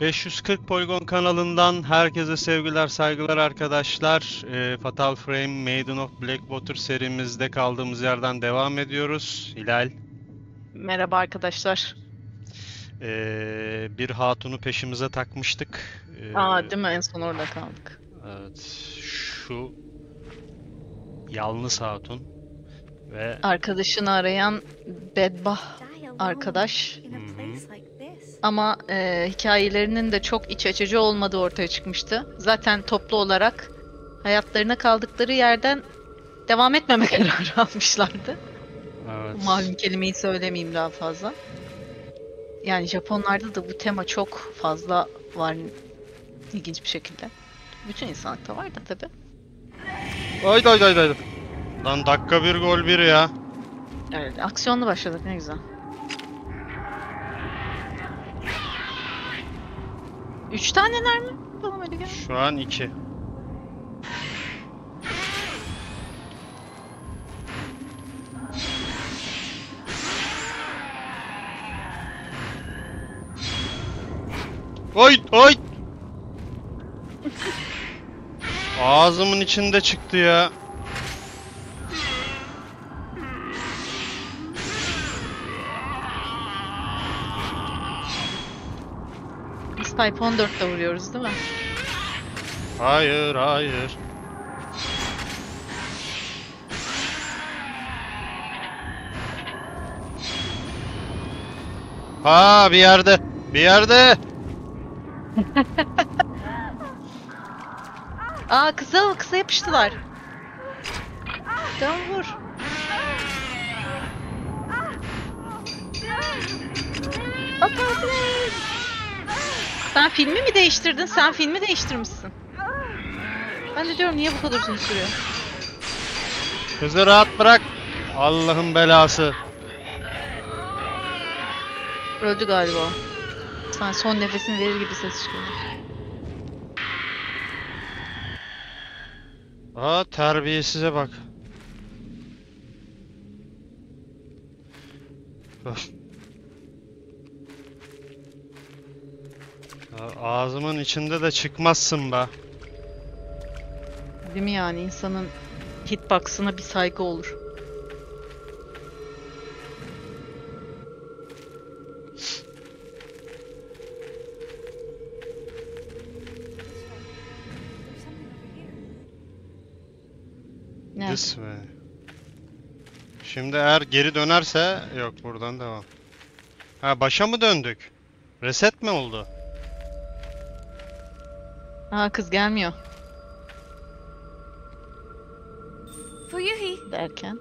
540 Poligon kanalından herkese sevgiler, saygılar arkadaşlar. Fatal Frame Maiden of Blackwater serimizde kaldığımız yerden devam ediyoruz. Hilal, Merhaba arkadaşlar. bir hatunu peşimize takmıştık. Değil mi? En son orada kaldık. Evet, şu yalnız hatun ve Arkadaşını arayan bedbah arkadaş. Ama hikayelerinin de çok iç açıcı olmadığı ortaya çıkmıştı. Zaten toplu olarak hayatlarına kaldıkları yerden devam etmeme kararı almışlardı. evet, Malum kelimeyi söylemeyeyim daha fazla. Yani Japonlarda da bu tema çok fazla var ilginç bir şekilde. Bütün insanlıkta var da tabii. haydi haydi haydi haydi. Lan dakika bir gol bir ya. Evet, aksiyonlu başladık ne güzel. 3 taneler mi? Tamam hadi gel. Şu an 2. Oy oy. Ağzımın içinde çıktı ya. Biz Type 14'te vuruyoruz değil mi? Hayır hayır. Ha bir yerde. Bir yerde. Kıza yapıştılar. Tamam vur. Sen filmi mi değiştirdin? Sen filmi değiştirmişsin. Ben de diyorum niye bu kadar uzun sürüyor? Kızı rahat bırak. Allah'ın belası. Öldü galiba. Sen son nefesini verir gibi ses çıkıyor. Aa terbiyesize bak. Öf. Ya ağzımın içinde de çıkmazsın be. Değil mi yani insanın hitbox'ına bir saygı olur. Nerede? This way. Şimdi eğer geri dönerse yok buradan devam. Ha başa mı döndük? Reset mi oldu? Kız gelmiyor Fuyuhi. derken.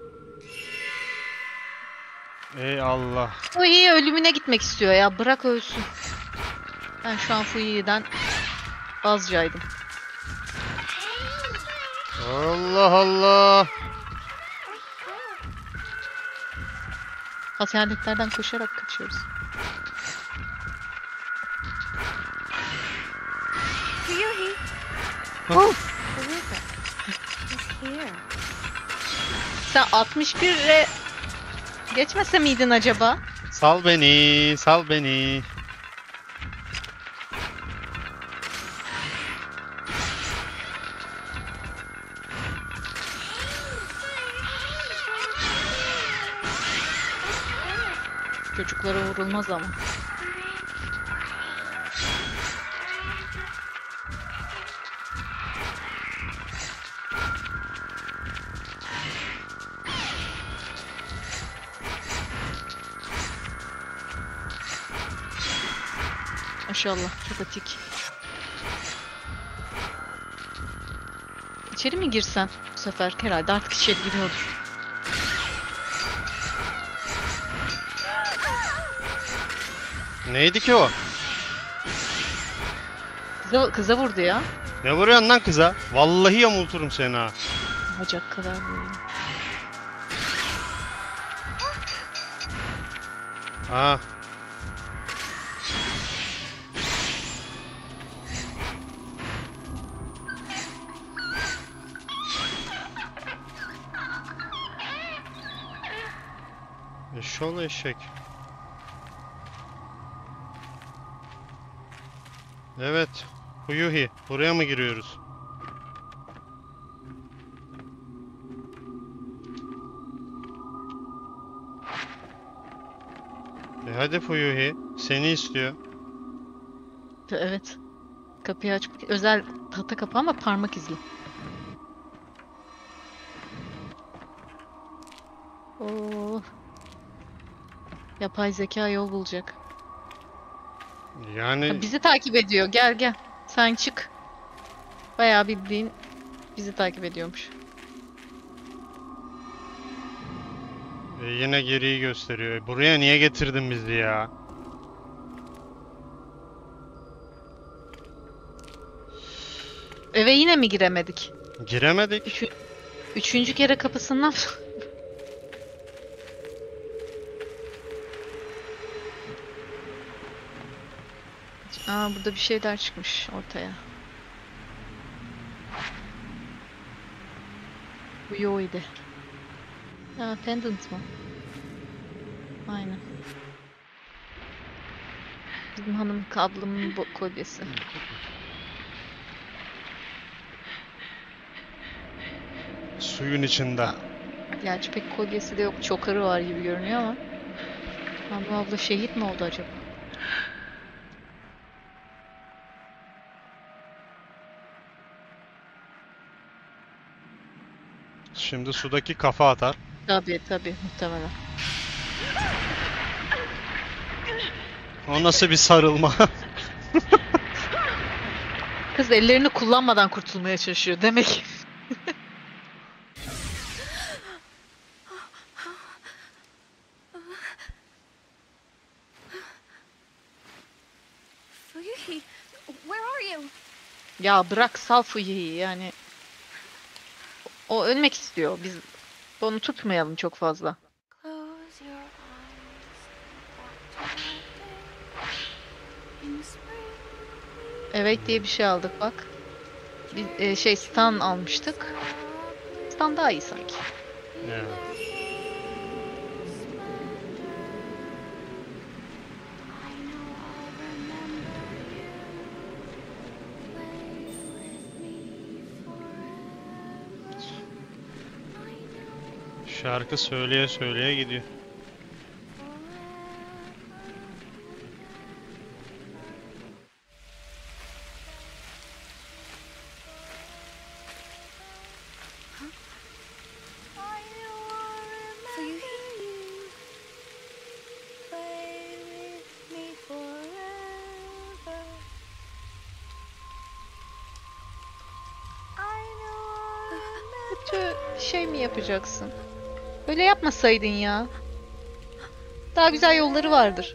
Ey Allah. Fuyi ölümüne gitmek istiyor ya. Bırak ölsün. Ben şu an Fuyi'den azcaydım. Allah Allah. Hayaletlerden koşarak kaçıyoruz. Fuyuhi. Oh. Who is it? He's here. Sen 61'e geçmese miydin acaba? Sal beni, sal beni. Çocuklara vurulmaz ama. Maşallah çok atik. İçeri mi girsen bu sefer? Herhalde artık içeri giriyordur. Neydi ki o? Kıza vurdu ya. Ne vuruyorsun lan kıza? Vallahi yamulturum seni ha. Bacak kadar böyle. Ha. Eşşoğlu eşek. Evet. Fuyuhi. Buraya mı giriyoruz? Hadi Fuyuhi. Seni istiyor. Evet. Kapıyı açmak özel tahta kapı ama parmak izli. Oo. Yapay zeka yol bulacak. Yani Ha, bizi takip ediyor. Gel gel. Sen çık. Bayağı bildiğin bizi takip ediyormuş. yine geriyi gösteriyor. Buraya niye getirdin bizi ya? Eve yine mi giremedik? Giremedik. Üçüncü kere kapısından Aa, burada bir şeyler çıkmış ortaya. Bu yo idi. Ha, pendant mı? Aynen. Bizim hanım ablamın kolyesi. Suyun içinde. Gerçi pek kolyesi de yok. Çokarı var gibi görünüyor ama. Ha, bu abla şehit mi oldu acaba? Şimdi sudaki kafa atar. Tabii tabii muhtemelen. O nasıl bir sarılma? Kız ellerini kullanmadan kurtulmaya çalışıyor demek. Fuyuhi, where are you? Ya bırak sal Fuyi'yi yani. O ölmek istiyor. Biz onu tutmayalım çok fazla. Close your eyes. Back to that day in spring. Evet diye bir şey aldık bak. Biz stun almıştık. Stun daha iyi sanki. Evet. Şarkı söyleye söyleye gidiyor. Kötü şey mi yapacaksın? Böyle yapmasaydın ya. Daha güzel yolları vardır.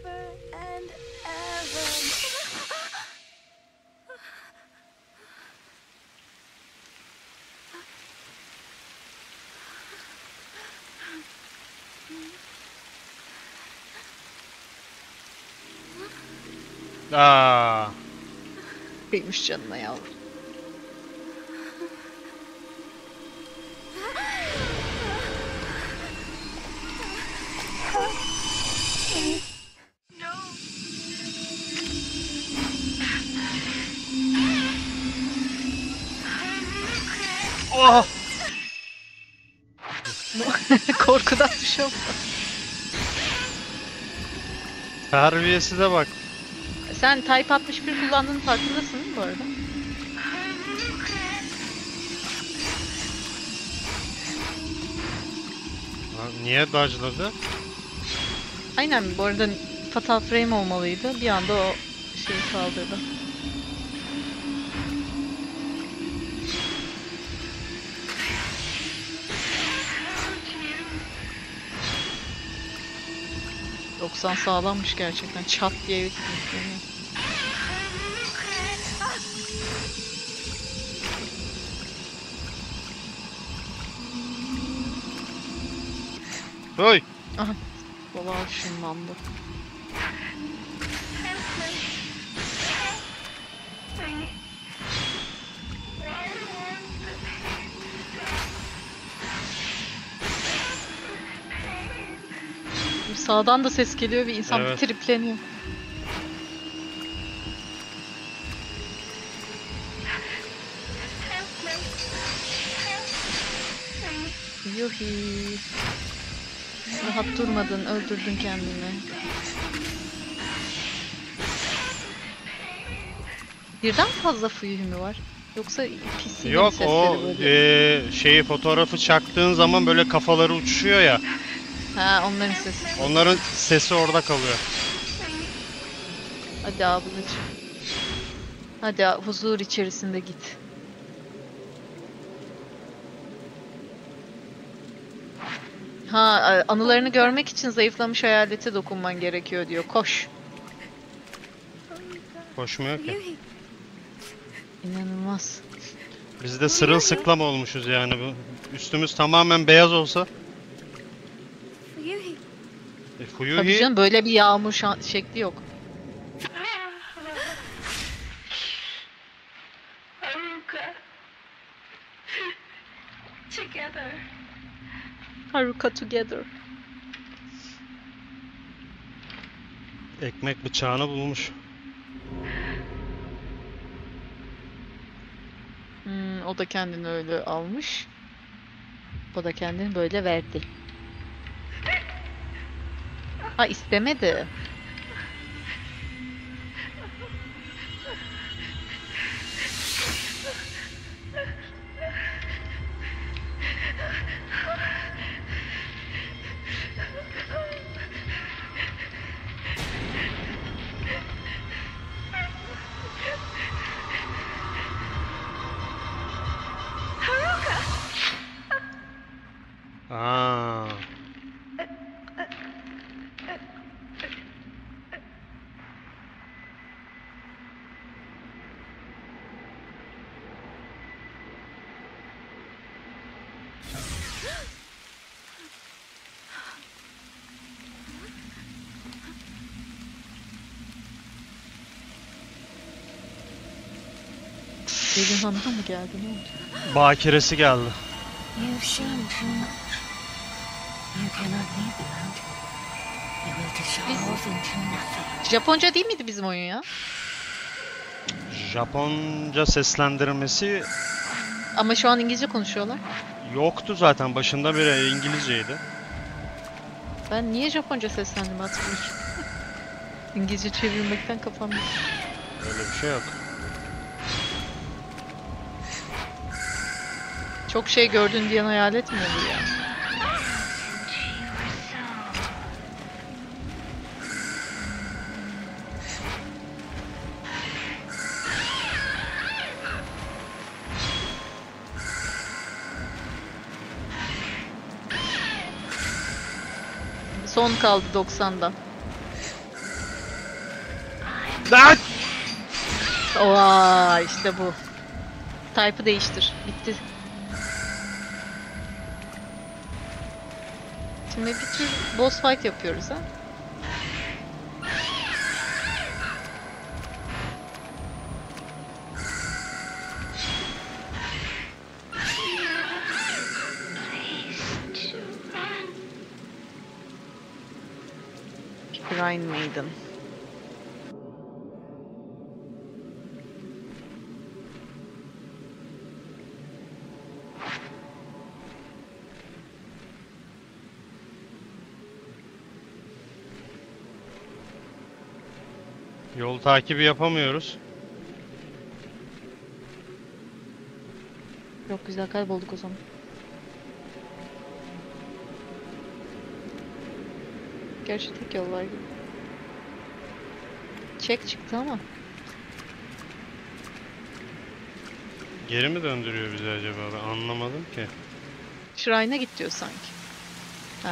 Aa, Kıymış canına yavrum. oh! Korkudan düşüyor. Terbiyesize bak. Sen Type 61 kullandığının farkındasın değil mi bu arada? Niye dodge'ladı? Aynen bu arada Fatal Frame olmalıydı. Bir anda o şeyi kaldırdı. ...90 sağlammış gerçekten. Çat diye yükleniyor. Oy! Aha. Kola ışınlandı. Sağdan da ses geliyor ve insan bir Evet. tripleniyor. Yuhi. Rahat durmadın, öldürdün kendini. Birden fazla Fuyuhi mi var? Yoksa PC'nin Yok, sesleri o böyle. fotoğrafı çaktığın zaman böyle kafaları uçuşuyor ya. Ha, onların sesi. Onların sesi orada kalıyor. Hadi ablacığım. Hadi huzur içerisinde git. Ha, anılarını görmek için zayıflamış hayalete dokunman gerekiyor diyor. Koş. Koşmuyor ki. Yuhi, İnanılmaz. Biz de sırılsıklam olmuşuz yani bu. Üstümüz tamamen beyaz olsa. Yuhi. Tabii Fuyuhi canım, böyle bir yağmur şekli yok. Haruka. Together. Haruka together. ekmek bıçağını bulmuş. O da kendini öyle almış. O da kendini böyle verdi. Ha, istemedi. Aa. Gelin hanıma mı geldi, ne oldu? Bakiresi geldi. You've seen too much. You cannot leave the mountain. You will dissolve into nothing. Japonca değil miydi bizim oyun ya? Japonca seslendirmesi Ama şu an İngilizce konuşuyorlar. yoktu zaten. Başında biri İngilizceydi. Ben niye Japonca seslendim hatırlıyorum. İngilizce çevirmekten kafam yok. Öyle bir şey yok. Çok şey gördün diyen hayalet mi olur ya? Son kaldı 90'dan. Lan! Oha, işte bu. Type'ı değiştir. Bitti. Şimdi bir tür boss fight yapıyoruz ha. Shrine Maiden. Yol takibi yapamıyoruz. Çok güzel, kaybolduk o zaman. Gerçi tek yol var gibi. Çek çıktı ama. Geri mi döndürüyor bizi acaba? Ben anlamadım ki. Shrine'a git diyor sanki. Heh.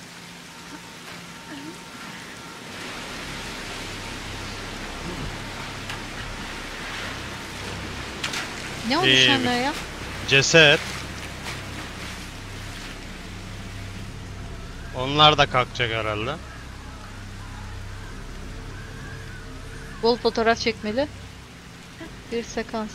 Ne o düşenler ya? Ceset. Onlar da kalkacak herhalde. Bol fotoğraf çekmeli. Bir sekans.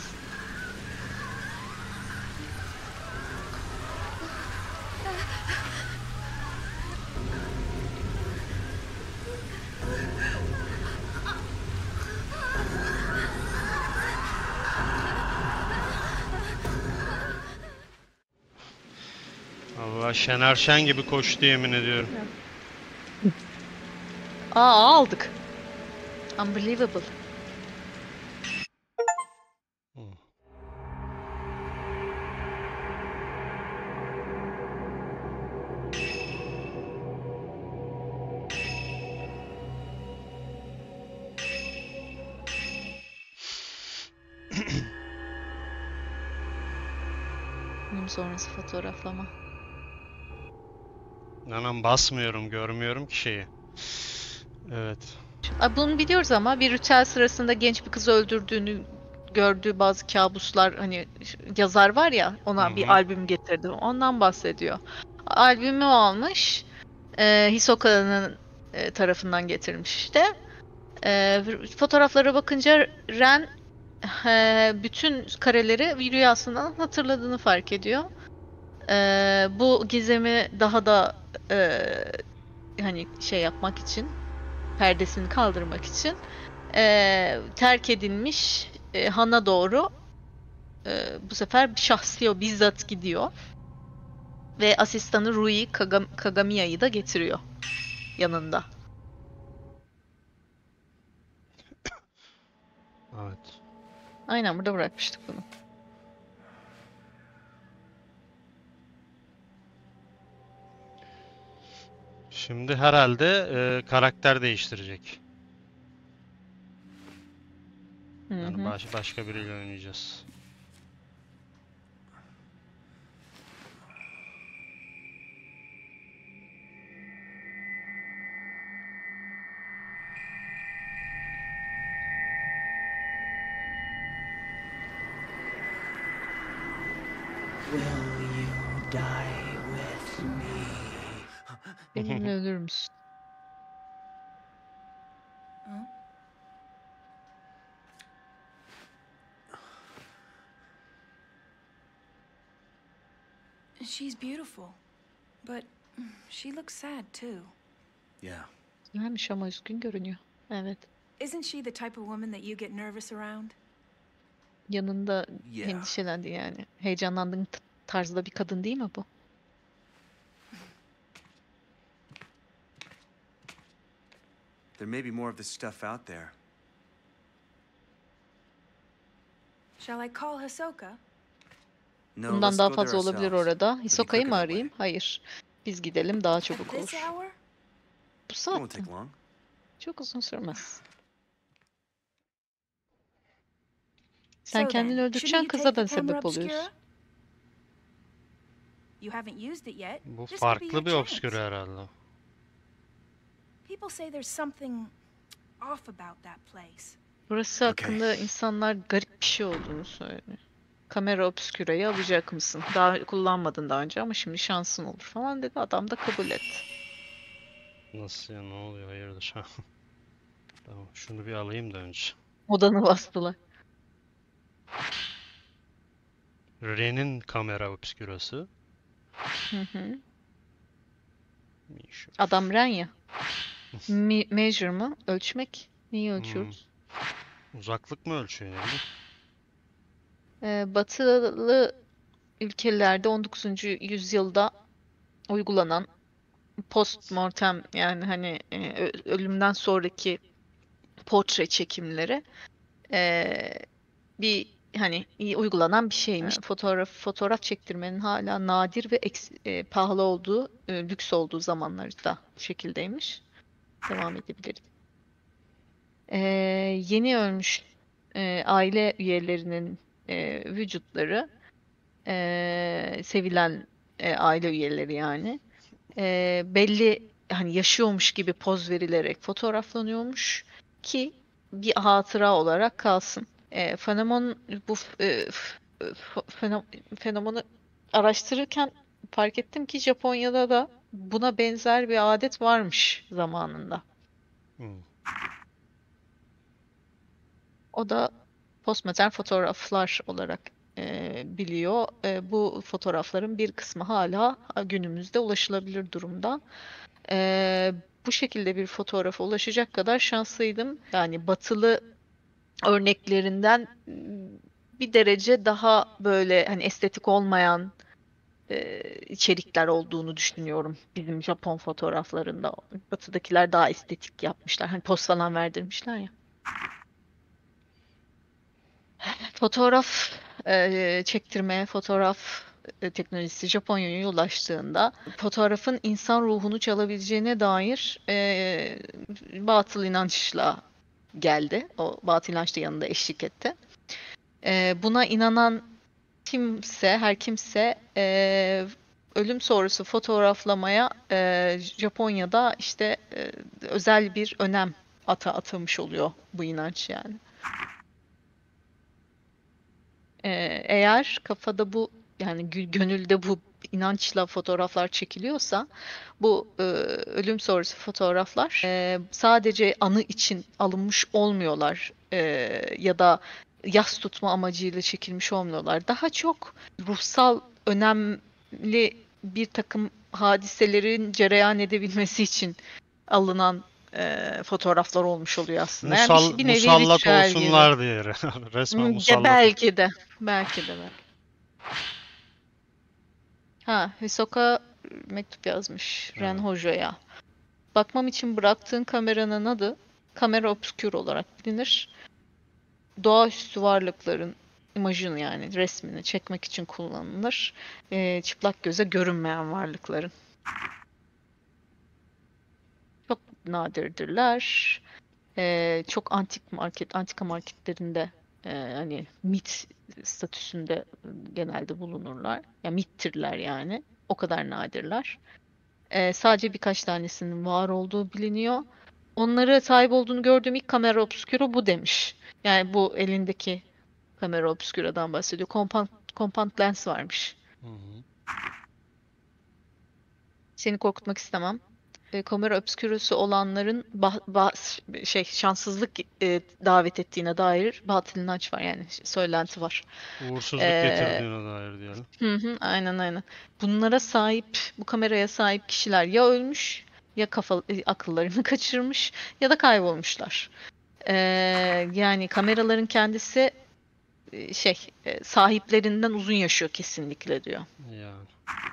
Allah Şener Şen gibi koştu yemin ediyorum. Aldık. Unbelievable. Hı. Film sonrası fotoğraflama. Anam basmıyorum, görmüyorum ki şeyi. Evet. Bunu biliyoruz ama bir ritüel sırasında genç bir kızı öldürdüğünü gördüğü bazı kabuslar, hani yazar var ya, Hı ona bir hı. albüm getirdi. Ondan bahsediyor. Albümü o almış. Hisoka'nın tarafından getirmiş işte. Fotoğraflara bakınca Ren bütün kareleri rüyasından hatırladığını fark ediyor. Bu gizemi daha da hani şey yapmak için, perdesini kaldırmak için terk edilmiş Han'a doğru bu sefer şahsi o bizzat gidiyor ve asistanı Rui Kagamiya'yı da getiriyor yanında. Evet. Aynen, burada bırakmıştık bunu. Şimdi herhalde karakter değiştirecek. Hı Yani hı. başka biriyle oynayacağız. Will you die with me? Benimle ölür müsün? She's beautiful, but she looks sad too. Yeah. Güzelmiş ama üzgün görünüyor. Evet. Isn't she the type of woman that you get nervous around? Yanında Yeah. endişelendi yani. Heyecanlandığın tarzda bir kadın değil mi bu? There may be more of this stuff out there. Shall I call Hisoka? No, Bundan let's daha go there fazla olabilir ourselves. orada. It'll be Hisoka'yı mı quicker that arayayım? way. Hayır. Biz gidelim, daha At çabuk this olur. hour? Bu It won't saatte. take long. Çok uzun sürmez. Sen So kendini then, öldüreceksin, shouldn't you kıza take da the camera sebep oluyorsun. obscura? You haven't used it yet. Bu This could be farklı your bir chance. obskür herhalde. People say there's something off about that place. Burası Okey. hakkında insanlar garip bir şey olduğunu söylüyor. Kamera obscura'yı alacak mısın? Daha kullanmadın daha önce ama şimdi şansın olur falan dedi. Adam da kabul etti. Nasıl ya, ne oluyor, hayırdır? Ha. Tamam, şunu bir alayım da önce. Odanı bastılar. Ren'in kamera obskürası. Hı hı. Measure. Adam Ren ya. Measure mı? Ölçmek. Neyi ölçüyoruz? Uzaklık mı ölçüyor, ne bileyim? Batılı ülkelerde 19. yüzyılda uygulanan post-mortem, yani hani ölümden sonraki portre çekimleri bir hani uygulanan bir şeymiş. Fotoğraf çektirmenin hala nadir ve pahalı olduğu, lüks olduğu zamanlarda bu şekildeymiş. Devam edebiliriz. Yeni ölmüş aile üyelerinin vücutları, sevilen aile üyeleri yani, belli hani yaşıyormuş gibi poz verilerek fotoğraflanıyormuş ki bir hatıra olarak kalsın. Fenomen bu fenomeni araştırırken fark ettim ki Japonya'da da buna benzer bir adet varmış zamanında. Hmm. O da postmodern fotoğraflar olarak biliyor. Bu fotoğrafların bir kısmı hala günümüzde ulaşılabilir durumda. Bu şekilde bir fotoğrafa ulaşacak kadar şanslıydım. Yani batılı örneklerinden bir derece daha böyle hani estetik olmayan, içerikler olduğunu düşünüyorum bizim Japon fotoğraflarında. Batı'dakiler daha estetik yapmışlar. Hani poz falan verdirmişler ya. Fotoğraf çektirmeye, fotoğraf teknolojisi Japonya'ya ulaştığında fotoğrafın insan ruhunu çalabileceğine dair batıl inançla geldi. O batıl inanç da yanında eşlik etti. Buna inanan kimse, her kimse ölüm sonrası fotoğraflamaya Japonya'da işte özel bir önem atamış oluyor bu inanç yani. Eğer kafada bu yani gönülde bu inançla fotoğraflar çekiliyorsa bu ölüm sonrası fotoğraflar sadece anı için alınmış olmuyorlar ya da yas tutma amacıyla çekilmiş olmuyorlar. Daha çok ruhsal önemli bir takım hadiselerin cereyan edebilmesi için alınan fotoğraflar olmuş oluyor aslında. Yani bir nevi Musallat ritüel gibi. olsunlar diye. Resmen musallat. Belki de. Belki de. Ha, Hisoka mektup yazmış Ren Evet. Hoja'ya. Bakmam için bıraktığın kameranın adı kamera obscure olarak bilinir. Doğaüstü varlıkların imajını yani resmini çekmek için kullanılır. Çıplak göze görünmeyen varlıkların. Çok nadirdirler. Çok antika marketlerinde hani mit statüsünde genelde bulunurlar. Ya mittirler yani. O kadar nadirler. Sadece birkaç tanesinin var olduğu biliniyor. Onlara sahip olduğunu gördüğüm ilk kamera obscura bu demiş. Yani bu elindeki kamera obscura'dan bahsediyor. Compact lens varmış. Hı hı. Seni korkutmak istemem. Kamera obscurası olanların şanssızlık davet ettiğine dair batıl inanç var yani söylenti var. Uğursuzluk Ee, getirdiğine dair diyelim. aynen. Bunlara sahip, bu kameraya sahip kişiler ya ölmüş, ya akıllarını kaçırmış ya da kaybolmuşlar. Ee, Yani kameraların kendisi sahiplerinden uzun yaşıyor kesinlikle diyor. Yani.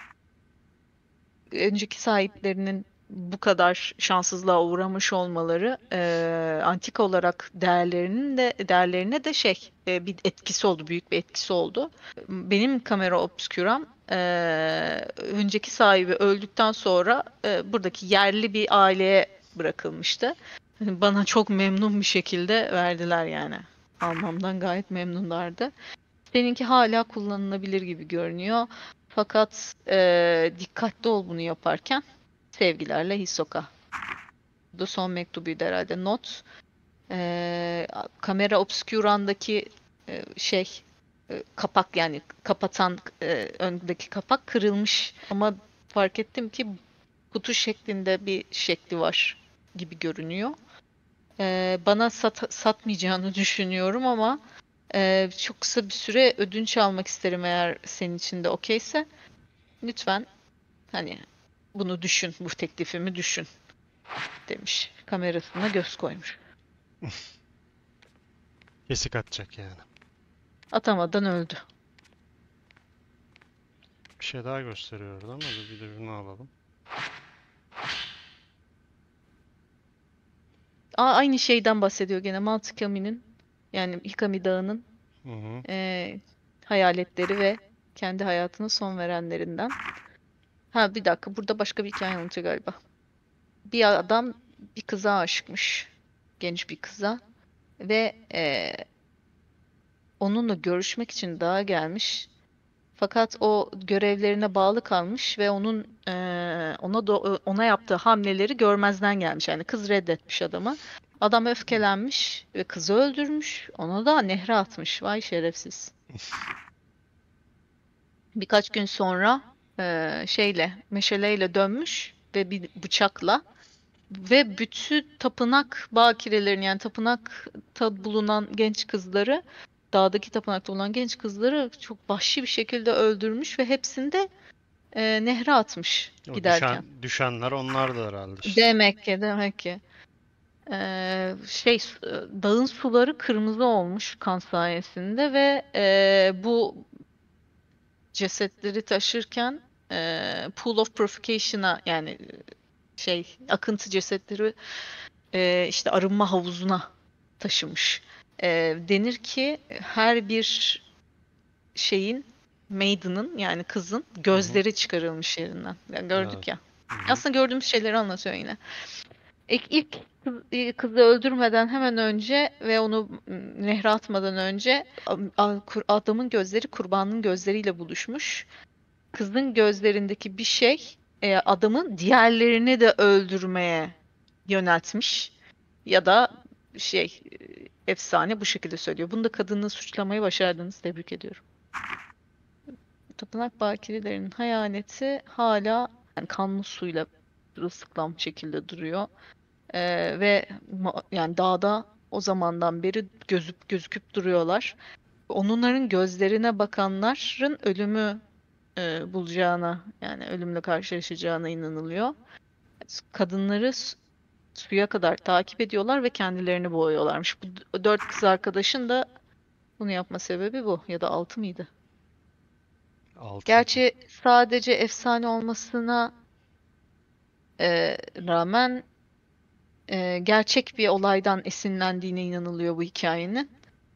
Önceki sahiplerinin bu kadar şanssızlığa uğramış olmaları antika olarak değerlerine de bir etkisi oldu, büyük bir etkisi oldu. Benim kamera obscuram önceki sahibi öldükten sonra buradaki yerli bir aileye bırakılmıştı. Bana çok memnun bir şekilde verdiler yani. Almamdan gayet memnunlardı. Seninki hala kullanılabilir gibi görünüyor. Fakat dikkatli ol bunu yaparken. Sevgilerle Hisoka. Bu da son mektubuydu herhalde. Not. Kamera obscurandaki kapak yani kapatan öndeki kapak kırılmış. Ama fark ettim ki kutu şeklinde bir şekli var gibi görünüyor. Bana satmayacağını düşünüyorum ama çok kısa bir süre ödünç almak isterim eğer senin için de okeyse. Lütfen hani bunu düşün, bu teklifimi düşün demiş. Kamerasına göz koymuş. Kesik atacak yani. Atamadan öldü. Bir şey daha gösteriyordu ama bir de şunu alalım. Aynı şeyden bahsediyor gene Mount Hikami'nin yani Hikami Dağı'nın Hı hı. hayaletleri ve kendi hayatına son verenlerinden. Ha bir dakika burada başka bir hikaye anlatıyor galiba. Bir adam bir kıza aşıkmış. Genç bir kıza. Ve onunla görüşmek için dağa gelmiş. Fakat o görevlerine bağlı kalmış ve onun ona yaptığı hamleleri görmezden gelmiş. Yani kız reddetmiş adamı. Adam öfkelenmiş ve kızı öldürmüş. Onu da nehre atmış. Vay şerefsiz. Birkaç gün sonra meşaleyle dönmüş ve bir bıçakla ve bütün tapınak bakirelerini yani tapınakta bulunan genç kızları dağdaki tapınakta bulunan genç kızları çok vahşi bir şekilde öldürmüş ve hepsini de nehre atmış O giderken. düşenler onlardı herhalde işte. Demek ki. Dağın suları kırmızı olmuş kan sayesinde ve bu cesetleri taşırken Pool of Purification'a yani akıntı cesetleri işte arınma havuzuna taşımış. Denir ki her bir şeyin Maiden'ın yani kızın gözleri çıkarılmış yerinden. Yani gördük Evet. ya. Aslında gördüğümüz şeyleri anlatıyor yine. İlk kızı öldürmeden hemen önce ve onu nehre atmadan önce adamın gözleri kurbanın gözleriyle buluşmuş. Kızın gözlerindeki bir şey adamın diğerlerini de öldürmeye yöneltmiş. Ya da efsane bu şekilde söylüyor. Bunu da kadını suçlamayı başardınız. Tebrik ediyorum. Tapınak bakirilerinin hayaneti hala yani kanlı suyla ıslıklanmış şekilde duruyor. Ve yani dağda o zamandan beri gözüküp duruyorlar. Onların gözlerine bakanların ölümü bulacağına yani ölümle karşılaşacağına inanılıyor. Kadınları suya kadar takip ediyorlar ve kendilerini boğuyorlarmış. Bu 4 kız arkadaşın da bunu yapma sebebi bu. Ya da 6 mıydı? 6. Gerçi sadece efsane olmasına rağmen gerçek bir olaydan esinlendiğine inanılıyor bu hikayenin.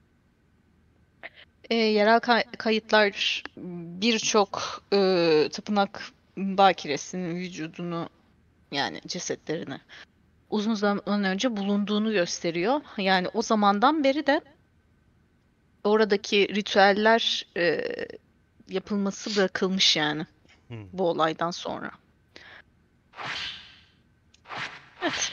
Yerel kayıtlar birçok tapınak bakiresinin vücudunu yani cesetlerini uzun zaman önce bulunduğunu gösteriyor. Yani o zamandan beri de oradaki ritüeller yapılması bırakılmış yani bu olaydan sonra. Evet.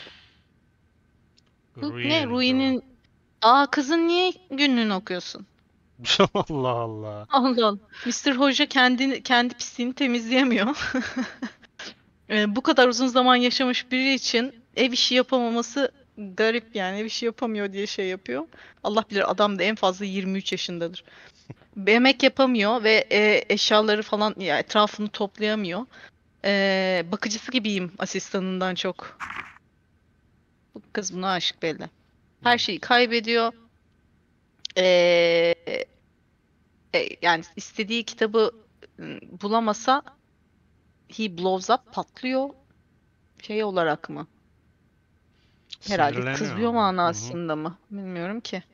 Bu ne? Rui'nin... kızın niye günlüğünü okuyorsun? Allah Allah. Allah Allah. Mr. Hoca kendi pisliğini temizleyemiyor. Bu kadar uzun zaman yaşamış biri için ev işi yapamaması garip yani. Ev işi yapamıyor diye şey yapıyor. Allah bilir adam da en fazla 23 yaşındadır. Yemek yapamıyor ve eşyaları falan ya etrafını toplayamıyor. Bakıcısı gibiyim asistanından çok. Bu kız buna aşık belli. Her şeyi kaybediyor. Ee, Yani istediği kitabı bulamasa he blows up patlıyor. Şey olarak mı? Herhalde Sinirleniyor kızıyor ama. manasında mı? Bilmiyorum ki.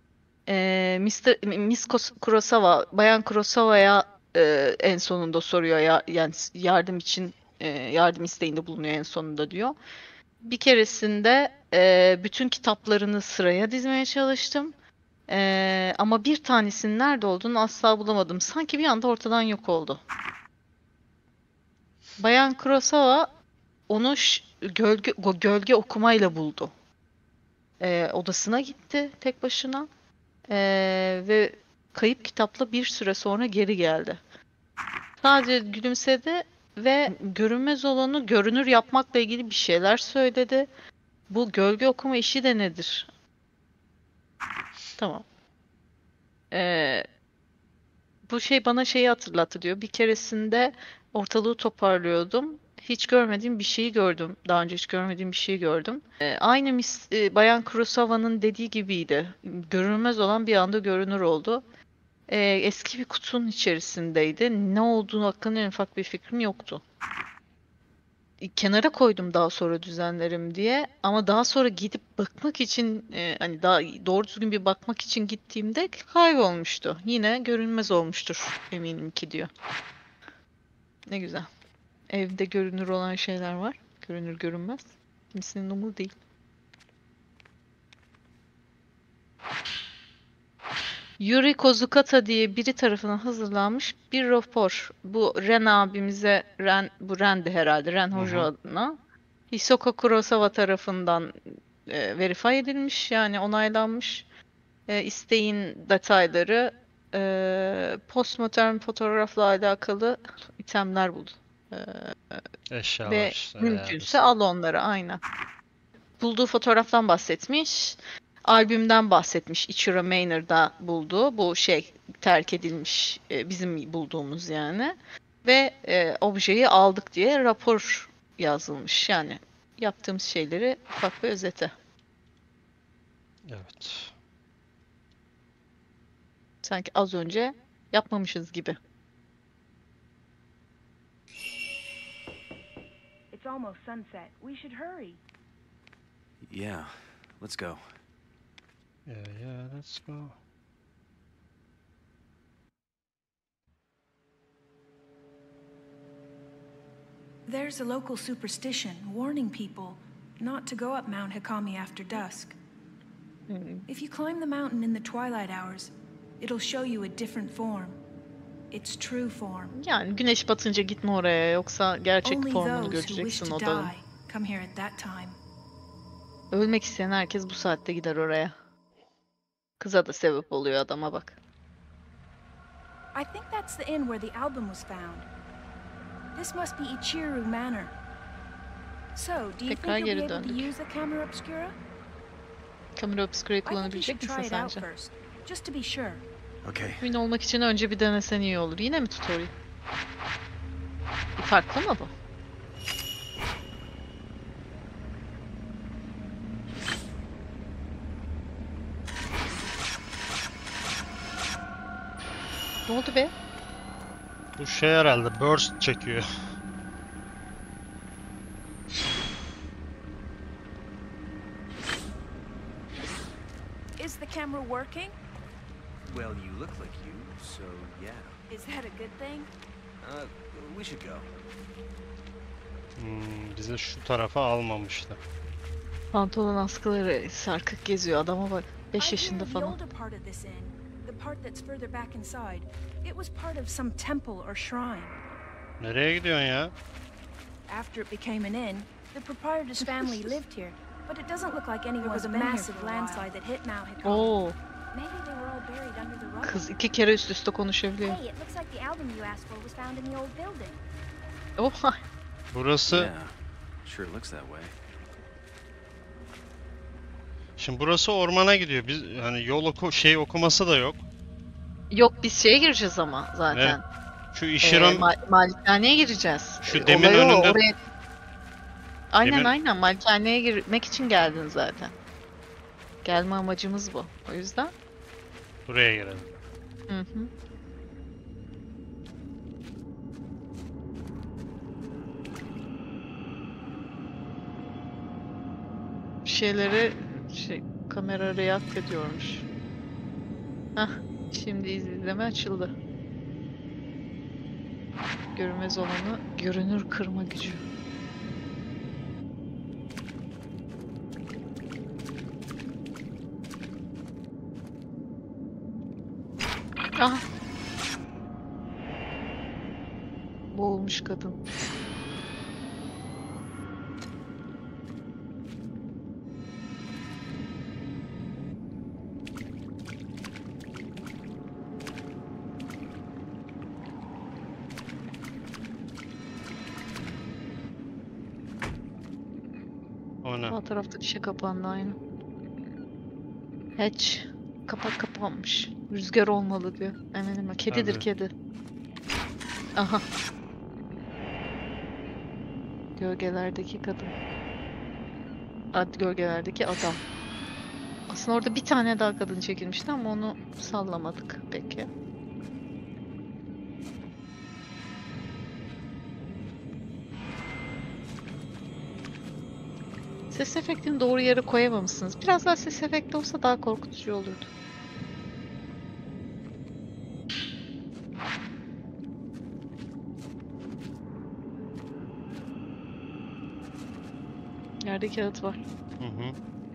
Miss Kurosawa, Bayan Kurosawa'ya en sonunda soruyor ya yani yardım için yardım isteğinde bulunuyor en sonunda diyor. Bir keresinde bütün kitaplarını sıraya dizmeye çalıştım. Ama bir tanesinin nerede olduğunu asla bulamadım. Sanki bir anda ortadan yok oldu. Bayan Kurosawa onu gölge okumayla buldu. Odasına gitti tek başına. Ve kayıp kitapla bir süre sonra geri geldi. Sadece gülümsedi ve görünmez olanı görünür yapmakla ilgili bir şeyler söyledi. Bu gölge okuma işi de nedir? Tamam. Bu şey bana şeyi hatırlattı diyor. Bir keresinde ortalığı toparlıyordum. Hiç görmediğim bir şeyi gördüm. Daha önce hiç görmediğim bir şeyi gördüm. Aynı Bayan Kurosawa'nın dediği gibiydi. Görünmez olan bir anda görünür oldu. Eski bir kutunun içerisindeydi. Ne olduğunu hakkında en ufak bir fikrim yoktu. Kenara koydum daha sonra düzenlerim diye. Ama daha sonra gidip bakmak için hani daha doğru düzgün bir bakmak için gittiğimde kaybolmuştu. Yine görünmez olmuştur eminim ki diyor. Ne güzel. Evde görünür olan şeyler var. Görünür görünmez. Kimsenin umuru değil. Yuri Kozukata diye biri tarafından hazırlanmış bir rapor. Bu Ren abimize, bu Ren'di herhalde, Ren Hojo adına. Hisoka Kurosawa tarafından verify edilmiş yani onaylanmış. İsteğin detayları postmodern fotoğrafla alakalı itemler bul. Eşyalar Ve işte. mümkünse al onları aynen. Bulduğu fotoğraftan bahsetmiş. Albümden bahsetmiş. Ichiro Maynard'da bulduğu. Bu terk edilmiş bizim bulduğumuz yani. Ve objeyi aldık diye rapor yazılmış. Yani yaptığımız şeyleri ufak bir özeti. Evet. Sanki az önce yapmamışız gibi. almost sunset. We should hurry. Yeah, let's go. Yeah, let's go. There's a local superstition warning people not to go up Mount Hikami after dusk. If you climb the mountain in the twilight hours, it'll show you a different form. Its true form. Yani güneş batınca gitme oraya, yoksa gerçek Only formunu those who wish göreceksin to o dağın. die come here at that time. Ölmek isteyen herkes bu saatte gider oraya. Kıza da sebep oluyor adama bak. I think that's the inn where the album was found. This must be Ichiru Manor. So, do you Tekrar think you'll geri be able to döndük. use the camera obscura? Kamera obscura'yı I think you kullanabilecek should misin try it out sence? first, just to be sure. Okay. Emin olmak için önce bir denesen iyi olur. Yine mi tutorial? Farklı mı bu? Ne oldu be? Bu şey herhalde burst çekiyor. Is the camera working? Well, you look like you, so yeah. Is that a good thing? We should go. Bizi şu tarafa almamıştı. Pantolon askıları sarkık geziyor, adama bak. 5 I yaşında hear the falan. older part of this inn, the part that's further back inside, it was part of some temple or shrine. Nereye gidiyorsun ya? After it became an inn, the proprietor's family lived here, but it doesn't look like anyone was a massive landslide that hit Mount Hikami. Oo, Maybe they were all buried under the rubble. kız 2 kere üst üste konuşabiliyor. Hey, it looks like the album you asked for was found in the old building. Oha, Burası, Yeah, sure looks that way. şimdi burası ormana gidiyor. Biz hani yol okuması da yok. yok biz şeye gireceğiz ama zaten. Şu Ishiro'nun Malikaneye gireceğiz. Şu demin Olay o, önünde- oraya... Aynen Demin- aynen, malikaneye girmek için geldin zaten. Gelme amacımız bu. O yüzden. buraya girelim. Hı hı. Bir şeyleri kamera react ediyormuş. Hah, şimdi izleme açıldı. Görünmez olanı görünür kırma gücü. Aha. Boğulmuş kadın. O ne? Sağ tarafta dişe kapandı aynı. Hatch. Kapak kapanmış. Rüzgar olmalı diyor. Eminim. Kedidir Tabii. kedi. Aha. Gölgelerdeki kadın. Gölgelerdeki adam. Aslında orada bir tane daha kadın çekilmişti ama onu sallamadık peki. Ses efektini doğru yere koyamamışsınız. Biraz daha ses efekti olsa daha korkutucu olurdu. Yerde kağıt var. Hı hı.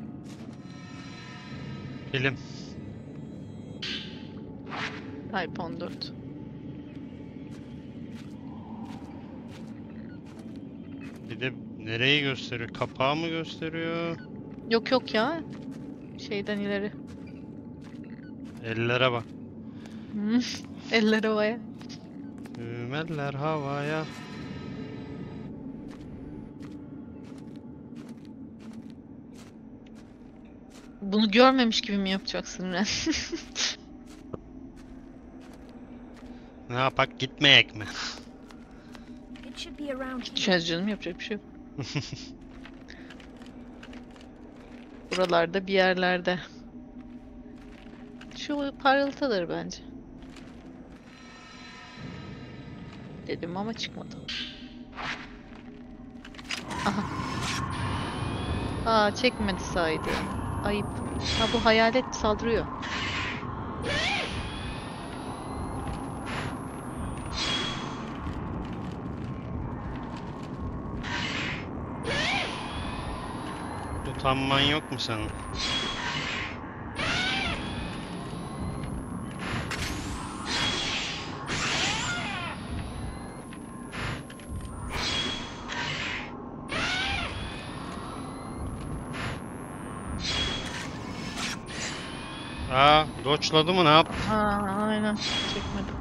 Film. Type 14. Bir de nereyi gösteriyor? Kapağı mı gösteriyor? Yok yok ya. Şeyden ileri. Ellere bak. Hmm. Eller havaya. Eller havaya. Bunu görmemiş gibi mi yapacaksın Ren? Ne yapak gitmeyek mi? It should be around here. Gideceğiz canım, yapacak bir şey yok. Buralarda bir yerlerde. Şu parıltıdır bence. Dedim ama çıkmadı. Aa, çekmedi saydı. Ayıp. Ha, bu hayalet saldırıyor. Utanman yok mu senin? Aa, doçladı mı, ne yaptı? Ha, aynen. Çekmedim.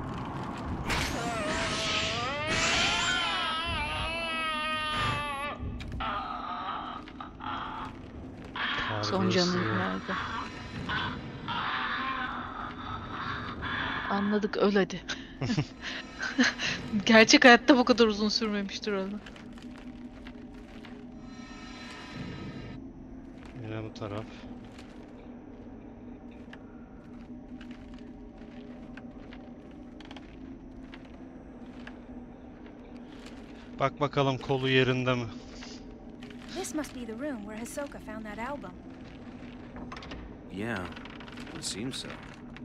Son Terbiyesiz canını ya. verdi. Anladık, öl hadi. Gerçek hayatta bu kadar uzun sürmemiştir öyle. Yine bu taraf. Bak bakalım kolu yerinde mi? This must be the room where Hisoka found that album. Yeah, it seems so.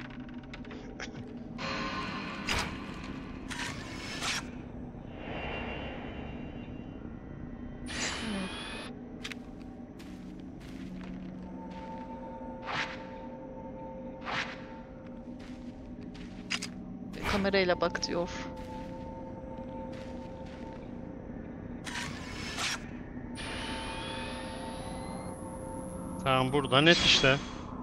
Kamerayla bak diyor. Tamam, burada net işte.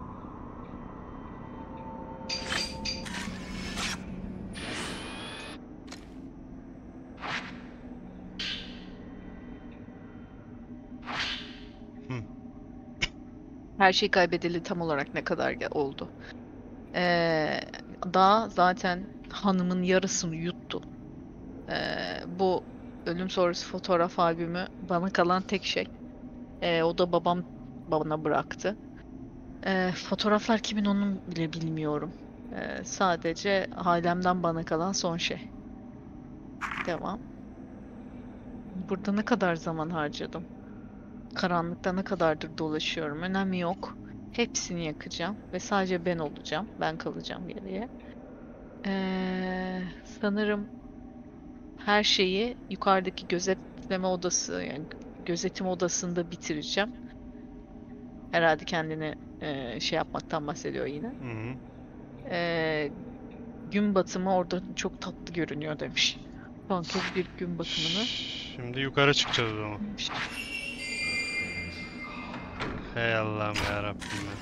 Her şey kaybedildi tam olarak ne kadar oldu. Daha zaten hanımın yarısını yuttu. Bu ölüm sonrası fotoğraf albümü bana kalan tek şey. O da babam bana bıraktı. Fotoğraflar kimin onun bile bilmiyorum. Sadece ailemden bana kalan son şey. Devam. Burada ne kadar zaman harcadım? Karanlıkta ne kadardır dolaşıyorum. Önemi yok. Hepsini yakacağım ve sadece ben olacağım. Ben kalacağım geriye. Sanırım her şeyi yukarıdaki gözetleme odası, yani gözetim odasında bitireceğim. Herhalde kendini şey yapmaktan bahsediyor yine. Hı hı. Gün batımı orada çok tatlı görünüyor demiş. Son kez bir gün batımını. Şimdi yukarı çıkacağız o zaman. Hey Allah'ım yarabbim ya.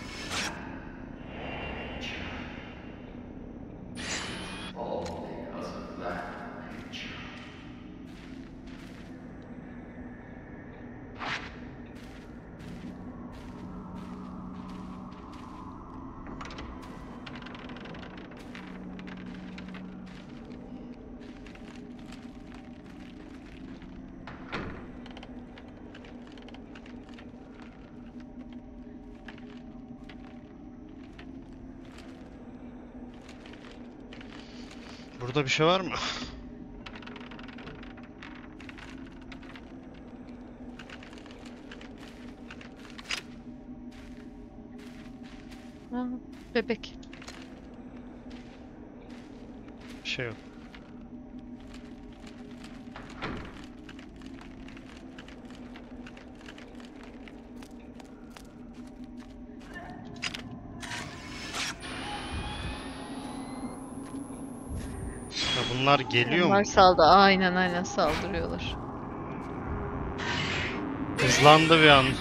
Burada bir şey var mı? Ha, bebek. Bir şey yok. Ya bunlar geliyor mu? Onlar saldı. Aynen saldırıyorlar. Hızlandı bir an.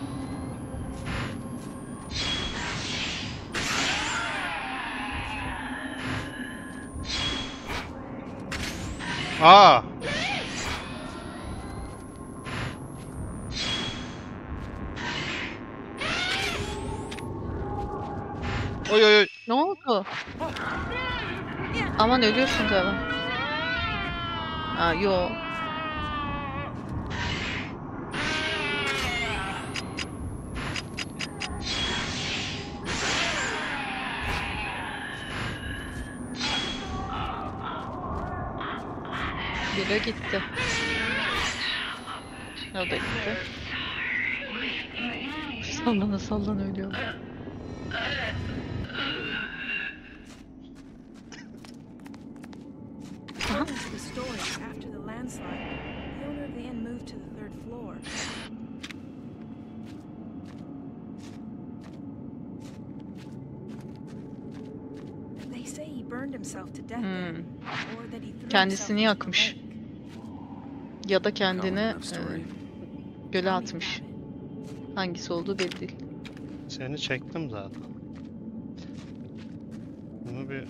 Aa! Oy oy oy. Ne oldu? Aman ölüyorsun galiba. Aa, yo. Biri gitti. O da gitti. Sallana sallana ölüyor. According to the story, after the landslide, the owner of the inn moved to the 3rd floor. They say he burned himself to death there, or that he threw Kendisini himself into the yakmış. lake. Ya da kendini Common enough story. göle Tell me atmış. about it. Hangisi olduğu belli değil. Seni çektim zaten. Bunu bir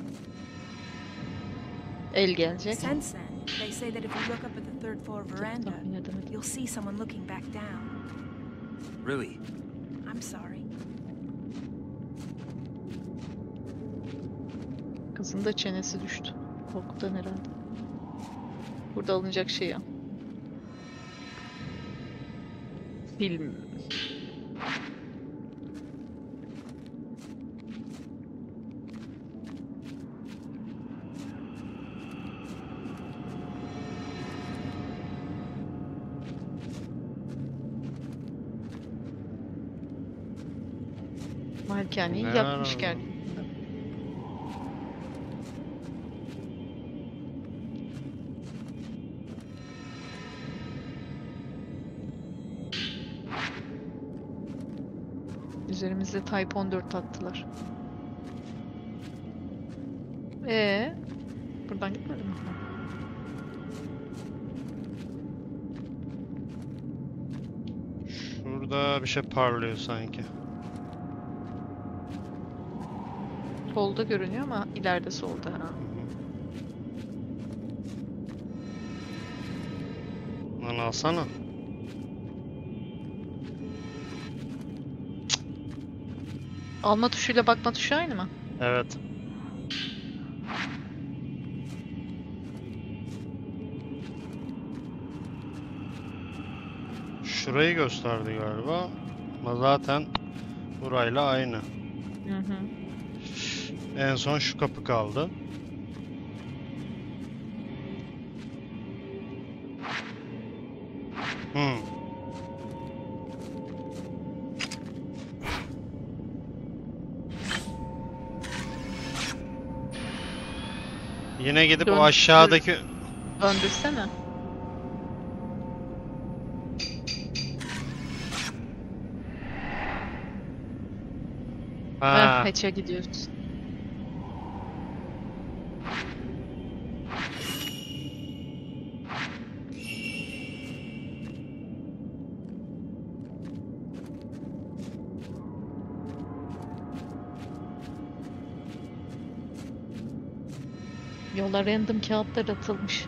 El gelecek. Since then, they say that if you look up at the 3rd floor veranda, Tahmin edemedim. you'll see someone looking back down. Really? I'm sorry. Kızın da çenesi düştü. Korkudan herhalde. Burada alınacak şey ya. Film. Malikane'yi Ne yapmış var kendisi. Üzerimizde Type 14 attılar. Buradan gitmedi mi? şurada bir şey parlıyor sanki. Solda görünüyor ama ileride solda. Ha. Lan alsana. Alma tuşuyla bakma tuşu aynı mı? Evet. Şurayı gösterdi galiba. Ama zaten burayla aynı. Hı hı. En son şu kapı kaldı. Hmm. Yine gidip o Dön- aşağıdaki Döndürsene. ha, Hatch'e gidiyoruz. Yola random kağıtlar atılmış.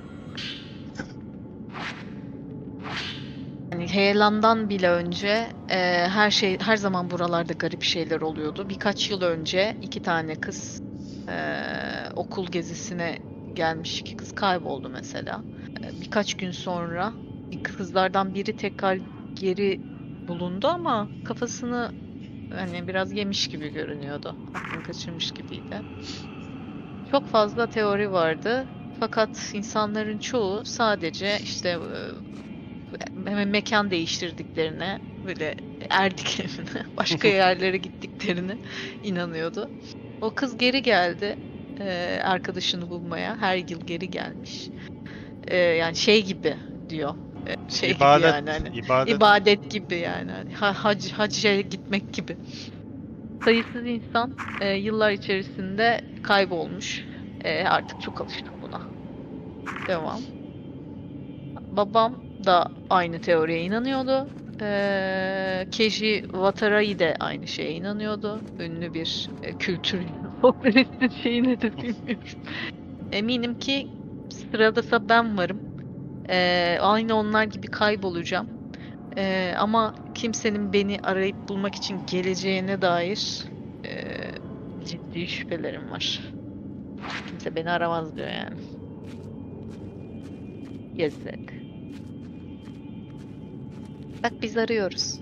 Yani heyelandan bile önce her zaman buralarda garip şeyler oluyordu. Birkaç yıl önce 2 tane kız okul gezisine gelmiş, 2 kız kayboldu mesela. Birkaç gün sonra kızlardan biri tekrar geri bulundu ama kafasını hani biraz yemiş gibi görünüyordu. Aklını kaçırmış gibiydi. Çok fazla teori vardı. Fakat insanların çoğu sadece işte mekan değiştirdiklerine, böyle erdiklerine, başka yerlere gittiklerine inanıyordu. O kız geri geldi arkadaşını bulmaya. Her yıl geri gelmiş. Yani şey gibi diyor. Şey ibadet, gibi yani hani. ibadet. İbadet gibi yani. Hani hacca gitmek gibi. Sayısız insan yıllar içerisinde kaybolmuş. Artık çok alıştık buna. Devam. Babam da aynı teoriye inanıyordu. Keiji Watarai de aynı şeye inanıyordu. Ünlü bir kültür popülistin şeyi nedir bilmiyorum. Eminim ki sırada ben varım. Aynı onlar gibi kaybolacağım. Ama kimsenin beni arayıp bulmak için geleceğine dair ciddi şüphelerim var. Kimse beni aramaz diyor yani. Yazık. Bak biz arıyoruz.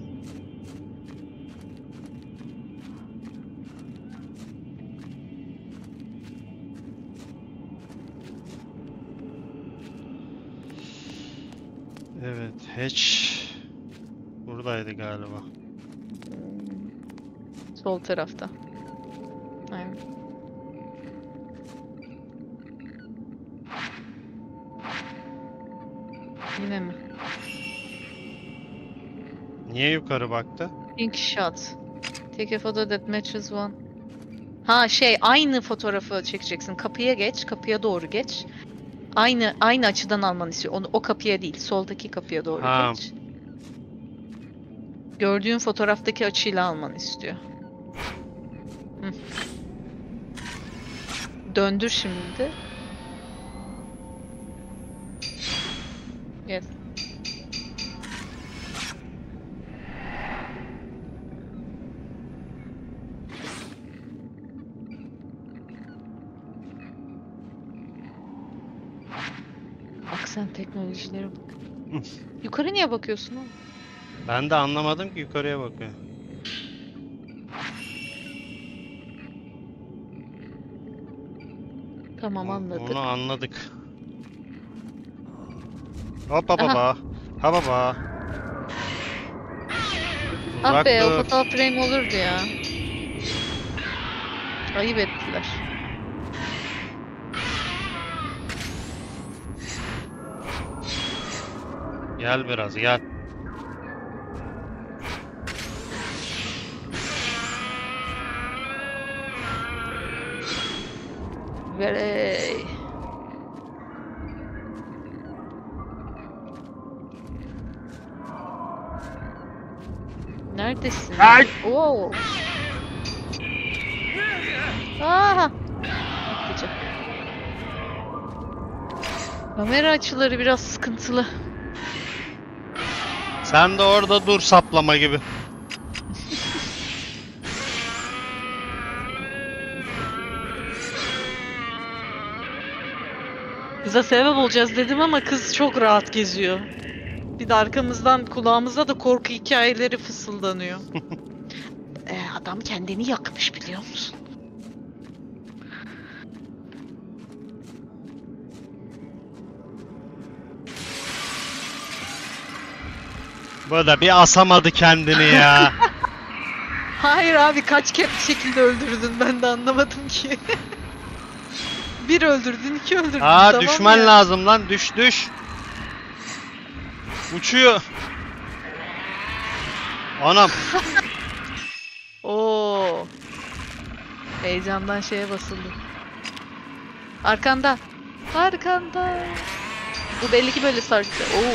Evet, Hatch buradaydı galiba. Sol tarafta. Aynen. Yine mi? Niye yukarı baktı? Pink shot. Take a photo that matches one. Ha aynı fotoğrafı çekeceksin. Kapıya geç, kapıya doğru geç. Aynı açıdan almanı istiyor. O kapıya değil, soldaki kapıya doğru Ha. geç. Gördüğün fotoğraftaki açıyla almanı istiyor. Hı. Döndür şimdi. Yes. Bak sen teknolojilere bak. Yukarı niye bakıyorsun oğlum? Ben de anlamadım ki yukarıya bakıyor. Tamam anladık. Onu anladık. Hoppa baba. Ha baba. Ah Uzak be, o dur. fatal frame olurdu ya. Ayıp ettiler. Gel biraz gel. Verey. Neredesin? Ay! Oo. Aha. Atlayacak. Kamera açıları biraz sıkıntılı. Sen de orada dur saplama gibi. Kıza sebep olacağız dedim ama kız çok rahat geziyor. Bir de arkamızdan kulağımızda da korku hikayeleri fısıldanıyor. Adam kendini yakmış biliyor musun? Bu da bir asamadı kendini ya. Hayır abi kaç kere şekilde öldürdün ben de anlamadım ki. Bir öldürdün, iki öldürdün. Aa tamam düşman ya. lazım lan düş. Uçuyor. Anam. Oo. Heyecandan şeye basıldı. Arkanda. Arkanda. Bu belli ki böyle sarktı. Oo.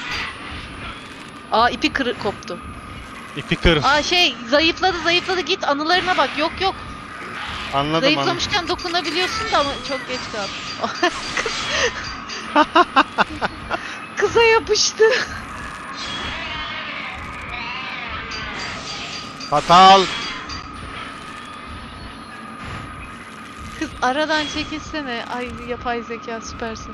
Aa ipi koptu. İpi kır. Aa zayıfladı git anılarına bak. Yok. Anladım. Zayıflamışken dokunabiliyorsun da ama çok geç kaldı. Kıza yapıştı. Fatal. Kız aradan çekilsene. Ay yapay zeka süpersin.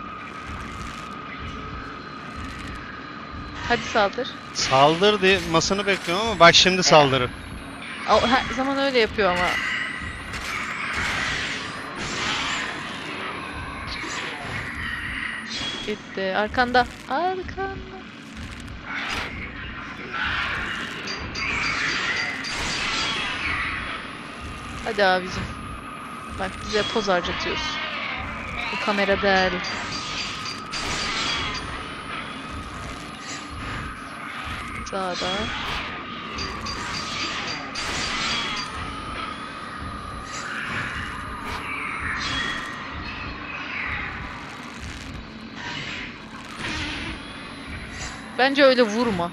Hadi saldır. Saldır diye masını bekliyorum ama bak şimdi saldırır. O her zaman öyle yapıyor ama. Gitti. Arkanda. Hadi abicim. Bak bize poz harcatıyorsun. Bu kamera değerli. Sağda. Bence öyle vurma.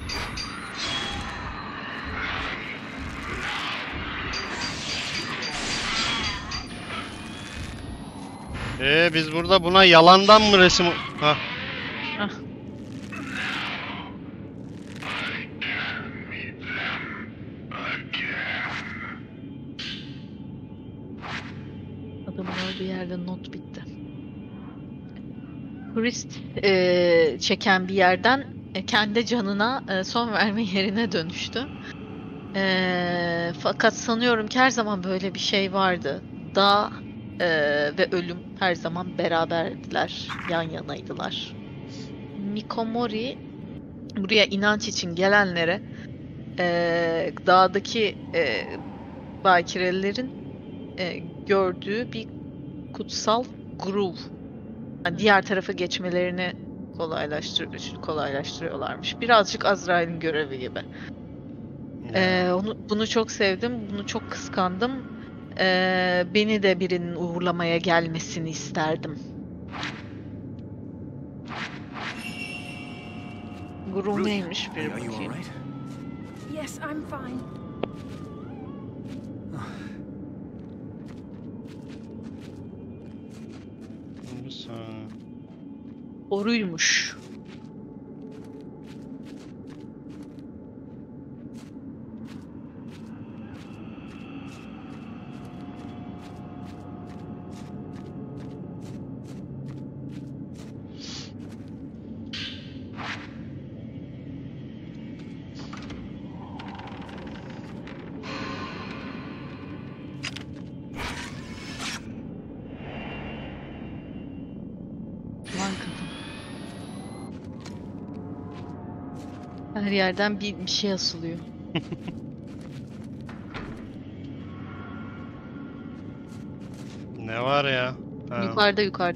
Biz burada buna yalandan mı resim... Hah. Hah. Adamın öldüğü yerde not bitti. Turist çeken bir yerden kendi canına son verme yerine dönüştü. Fakat sanıyorum ki her zaman böyle bir şey vardı. Dağ ve ölüm her zaman beraberdiler, yan yanaydılar. Mikomori buraya inanç için gelenlere dağdaki bakirelerin gördüğü bir kutsal groove. Yani diğer tarafa geçmelerini kolaylaştırıyorlarmış. Birazcık Azrail'in görevi gibi. Bunu çok sevdim. Bunu çok kıskandım. Beni de birinin uğurlamaya gelmesini isterdim. Groove neymiş bir Are you bakayım. alright? Yes, I'm fine. Bir saniye. Oruymuş. Aman kadın. Her yerden bir şey asılıyor. Ne var ya? Ha, Yukarıda.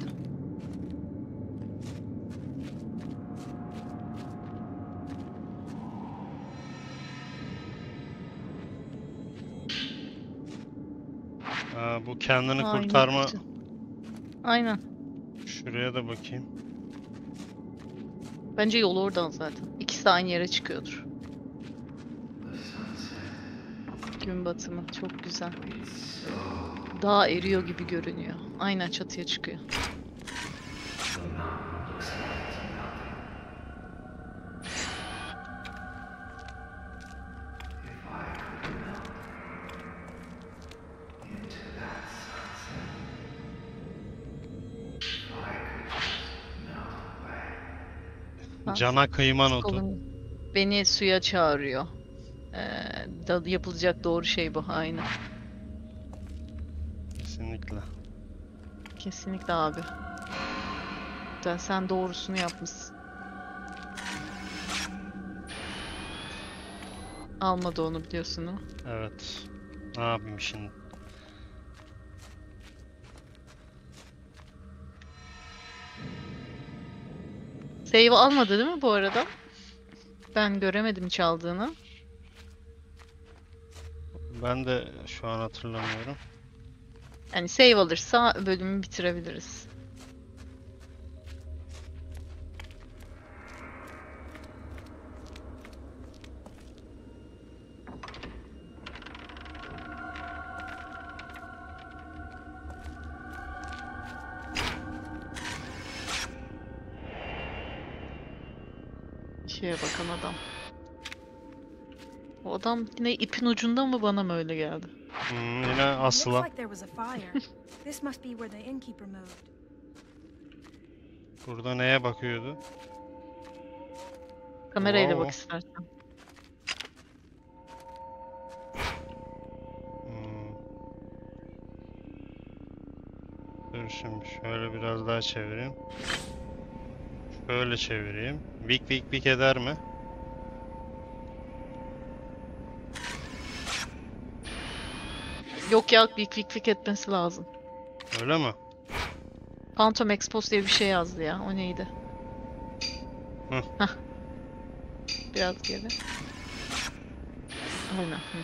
bu kendini Ay, ne kurtarma. kötü. Aynen. Şuraya da bakayım. Bence yol oradan zaten. İkisi de aynı yere çıkıyordur. Gün batımı çok güzel. Dağ eriyor gibi görünüyor. Aynen çatıya çıkıyor. Cana kıyma notu. Kolum beni suya çağırıyor. Yapılacak doğru şey bu. Aynen. Kesinlikle. Kesinlikle abi. Sen doğrusunu yapmışsın. Almadı onu biliyorsun o. Evet. Ne yapayım şimdi? Save almadı değil mi bu arada? Ben göremedim çaldığını. Ben de şu an hatırlamıyorum. Yani save alırsa bölümü bitirebiliriz. Şeye bakan adam. O adam yine ipin ucunda mı bana mı öyle geldi? Yine Looks asılan. like there was a fire. This must be where the innkeeper moved. Burada neye bakıyordu? Kamerayla Wow. bak istersen. Dur şimdi şöyle biraz daha çevireyim. Şöyle çevireyim. Vik eder mi? Yok ya vik etmesi lazım. Öyle mi? Phantom Expose diye bir şey yazdı ya. O neydi? Hı. Hah. Biraz geri. Aynen. Hı.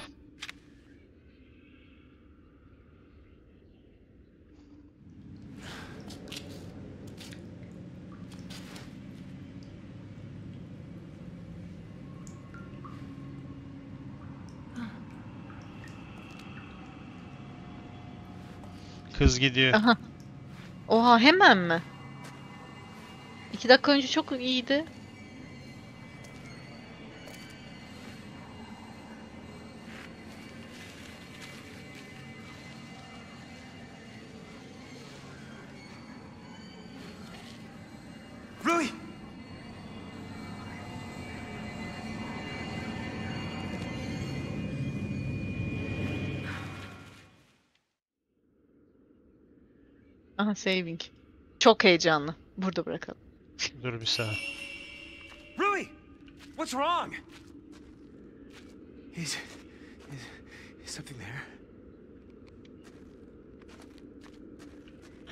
Kız gidiyor. Aha. Oha hemen mi? 2 dakika önce çok iyiydi. Rui! Aha saving. Çok heyecanlı. Burada bırakalım. Dur bir saniye. Rui! What's wrong? Is something there?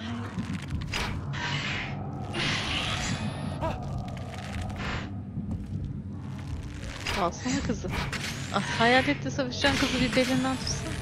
Alsana kızı. Ah, hayaletle savaşacağın kızı bir belinden tutsana.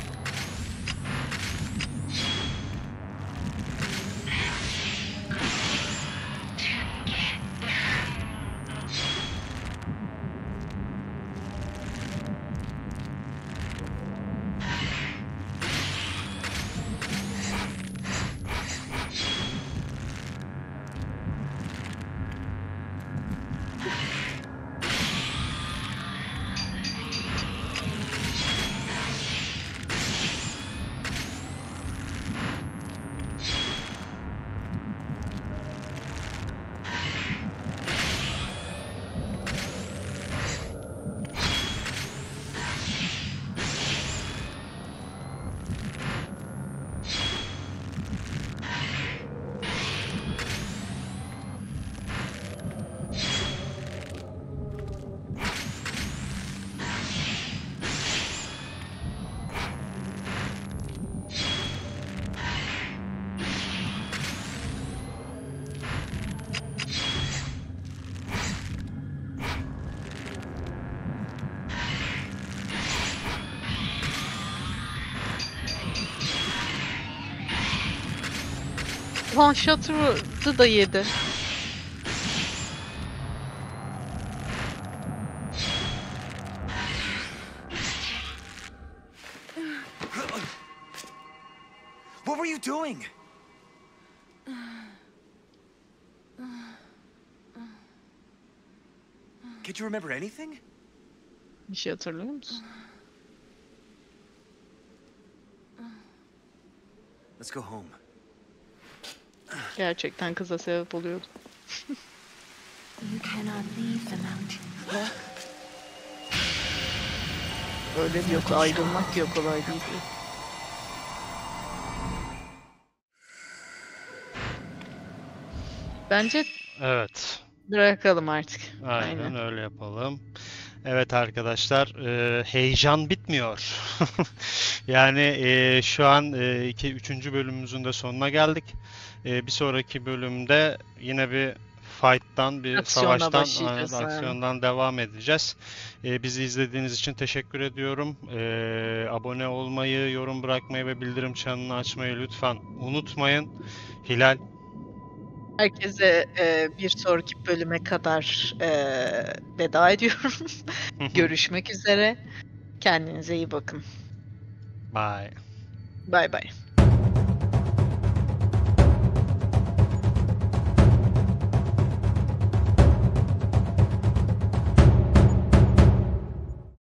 One shot'ı da yedi. What were you doing? Can't you remember anything? Bir şey hatırlıyor musun? Let's go home. Gerçekten kıza sebep oluyordu. You cannot leave the mountain. Look. Öyle yok, ayrılmak yok, kolay değil. Bence Evet. bırakalım artık. Aynen öyle yapalım. Evet arkadaşlar, heyecan bitmiyor. Yani şu an üçüncü bölümümüzün de sonuna geldik. Bir sonraki bölümde yine bir fight'tan, bir Aksiyona savaştan, başlayacağız, aynen, aksiyondan devam edeceğiz. Bizi izlediğiniz için teşekkür ediyorum. Abone olmayı, yorum bırakmayı ve bildirim çanını açmayı lütfen unutmayın. Hilal, Herkese bir sonraki bölüme kadar veda ediyorum. Görüşmek üzere. Kendinize iyi bakın. bye. Bay bay.